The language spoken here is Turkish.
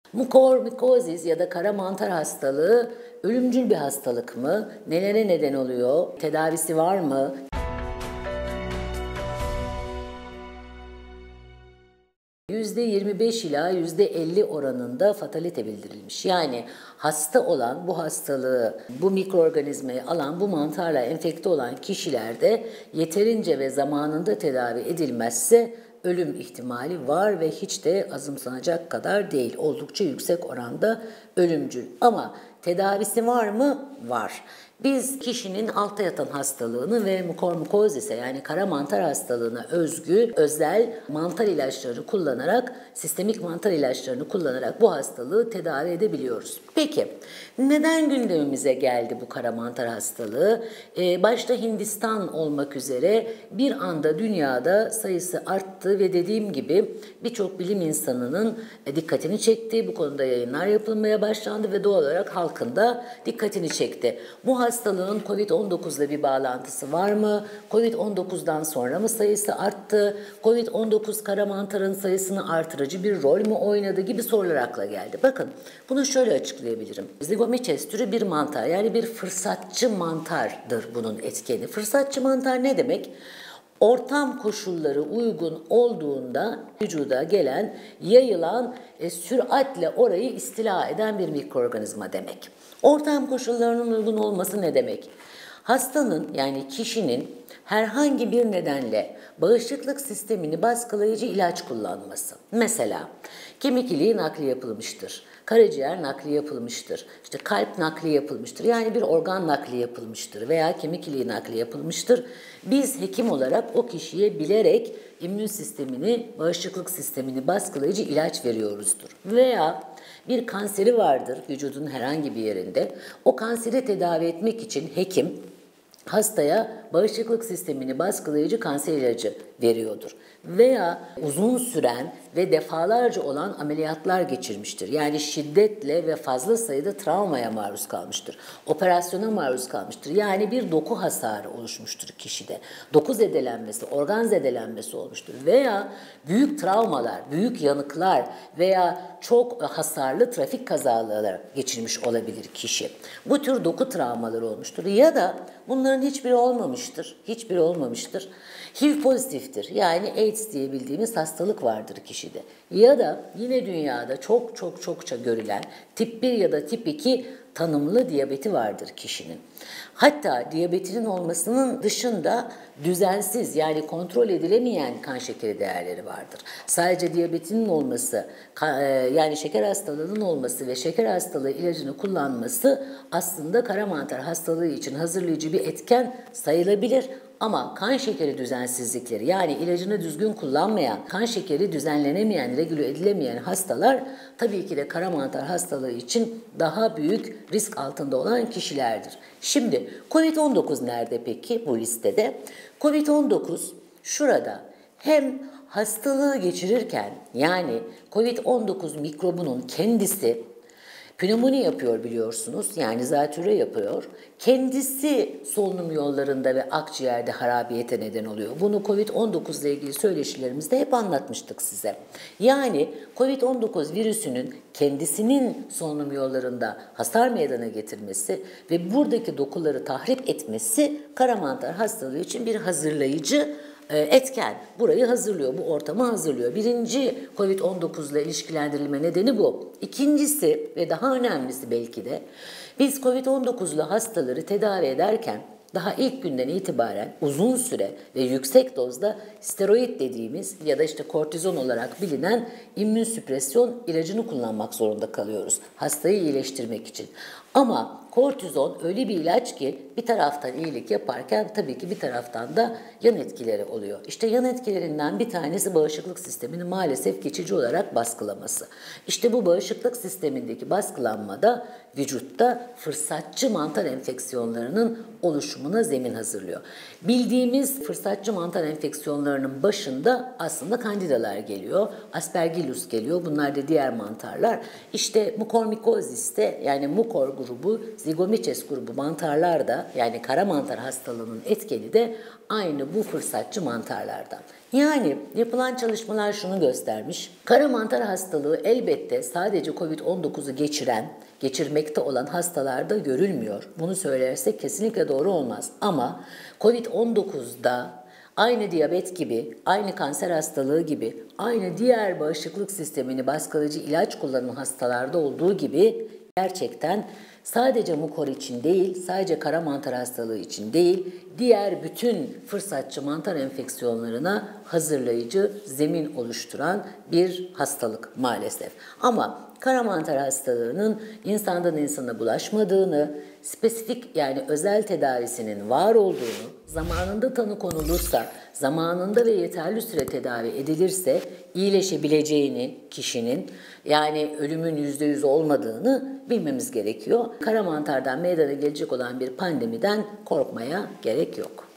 Mukormikozis ya da kara mantar hastalığı ölümcül bir hastalık mı? Nelere neden oluyor? Tedavisi var mı? %25 ila %50 oranında fatalite bildirilmiş. Yani hasta olan, bu hastalığı, bu mikroorganizmayı alan, bu mantarla enfekte olan kişilerde yeterince ve zamanında tedavi edilmezse ölüm ihtimali var ve hiç de azımsanacak kadar değil. Oldukça yüksek oranda ölümcül. Ama tedavisi var mı? Var. Biz kişinin altta yatan hastalığını ve mukormikozise yani kara mantar hastalığına özgü özel mantar ilaçları kullanarak, sistemik mantar ilaçlarını kullanarak bu hastalığı tedavi edebiliyoruz. Peki neden gündemimize geldi bu kara mantar hastalığı? Başta Hindistan olmak üzere bir anda dünyada sayısı arttı ve dediğim gibi birçok bilim insanının dikkatini çekti. Bu konuda yayınlar yapılmaya başlandı ve doğal olarak halkın da dikkatini çekti. Bu hastalığın Covid-19 ile bir bağlantısı var mı? Covid-19'dan sonra mı sayısı arttı? Covid-19 kara mantarın sayısını artırıcı bir rol mü oynadı gibi sorular akla geldi. Bakın bunu şöyle açıklayabilirim. Zygomyces türü bir mantar, yani bir fırsatçı mantardır bunun etkeni. Fırsatçı mantar ne demek? Ortam koşulları uygun olduğunda vücuda gelen, yayılan, süratle orayı istila eden bir mikroorganizma demek. Ortam koşullarının uygun olması ne demek? Hastanın yani kişinin herhangi bir nedenle bağışıklık sistemini baskılayıcı ilaç kullanması. Mesela kemik iliği nakli yapılmıştır, karaciğer nakli yapılmıştır, işte kalp nakli yapılmıştır, yani bir organ nakli yapılmıştır veya kemik iliği nakli yapılmıştır. Biz hekim olarak o kişiye bilerek immün sistemini, bağışıklık sistemini baskılayıcı ilaç veriyoruzdur. Veya bir kanseri vardır vücudun herhangi bir yerinde. O kanseri tedavi etmek için hekim hastaya bağışıklık sistemini baskılayıcı kanser ilacı veriyordur. Veya uzun süren ve defalarca olan ameliyatlar geçirmiştir. Yani şiddetle ve fazla sayıda travmaya maruz kalmıştır. Operasyona maruz kalmıştır. Yani bir doku hasarı oluşmuştur kişide. Doku zedelenmesi, organ zedelenmesi olmuştur. Veya büyük travmalar, büyük yanıklar veya çok hasarlı trafik kazaları geçirmiş olabilir kişi. Bu tür doku travmaları olmuştur. Ya da bunların hiçbiri olmamıştır. Hiçbiri olmamıştır. HIV pozitiftir. Yani AIDS diye bildiğimiz hastalık vardır kişide. Ya da yine dünyada çokça görülen tip 1 ya da tip 2 tanımlı diyabeti vardır kişinin. Hatta diyabetinin olmasının dışında düzensiz yani kontrol edilemeyen kan şekeri değerleri vardır. Sadece diyabetinin olması, yani şeker hastalığının olması ve şeker hastalığı ilacını kullanması aslında kara mantar hastalığı için hazırlayıcı bir etken sayılabilir. Ama kan şekeri düzensizlikleri yani ilacını düzgün kullanmayan, kan şekeri düzenlenemeyen, regüle edilemeyen hastalar tabii ki de kara mantar hastalığı için daha büyük risk altında olan kişilerdir. Şimdi Covid-19 nerede peki bu listede? Covid-19 şurada hem hastalığı geçirirken yani Covid-19 mikrobunun kendisi pnömoni yapıyor biliyorsunuz, yani zatürre yapıyor. Kendisi solunum yollarında ve akciğerde harabiyete neden oluyor. Bunu Covid-19 ile ilgili söyleşilerimizde hep anlatmıştık size. Yani Covid-19 virüsünün kendisinin solunum yollarında hasar meydana getirmesi ve buradaki dokuları tahrip etmesi kara mantar hastalığı için bir hazırlayıcı etken. Burayı hazırlıyor, bu ortamı hazırlıyor. Birinci Covid-19 ile ilişkilendirilme nedeni bu. İkincisi ve daha önemlisi belki de biz Covid-19'lu hastaları tedavi ederken daha ilk günden itibaren uzun süre ve yüksek dozda steroid dediğimiz ya da işte kortizon olarak bilinen immün süpresyon ilacını kullanmak zorunda kalıyoruz hastayı iyileştirmek için. Ama kortizon öyle bir ilaç ki bir taraftan iyilik yaparken tabii ki bir taraftan da yan etkileri oluyor. İşte yan etkilerinden bir tanesi bağışıklık sistemini maalesef geçici olarak baskılaması. İşte bu bağışıklık sistemindeki baskılanmada vücutta fırsatçı mantar enfeksiyonlarının oluşumuna zemin hazırlıyor. Bildiğimiz fırsatçı mantar enfeksiyonlarının başında aslında kandidalar geliyor, aspergillus geliyor. Bunlar da diğer mantarlar. İşte mukormikoziste yani mukor grubu, Zygomyces grubu mantarlar da, yani kara mantar hastalığının etkeni de aynı bu fırsatçı mantarlardan. Yani yapılan çalışmalar şunu göstermiş. Kara mantar hastalığı elbette sadece COVID-19'u geçirmekte olan hastalarda görülmüyor. Bunu söylersek kesinlikle doğru olmaz. Ama COVID-19'da aynı diyabet gibi, aynı kanser hastalığı gibi, aynı diğer bağışıklık sistemini baskılayıcı ilaç kullanan hastalarda olduğu gibi gerçekten sadece mukor için değil, sadece kara mantar hastalığı için değil, diğer bütün fırsatçı mantar enfeksiyonlarına hazırlayıcı zemin oluşturan bir hastalık maalesef. Ama kara mantar hastalığının insandan insana bulaşmadığını, spesifik yani özel tedavisinin var olduğunu, zamanında tanı konulursa, zamanında ve yeterli süre tedavi edilirse iyileşebileceğini kişinin, yani ölümün %100 olmadığını bilmemiz gerekiyor. Kara mantardan meydana gelecek olan bir pandemiden korkmaya gerek yok.